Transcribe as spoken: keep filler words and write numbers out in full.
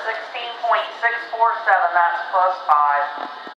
sixteen point six four seven, that's plus five.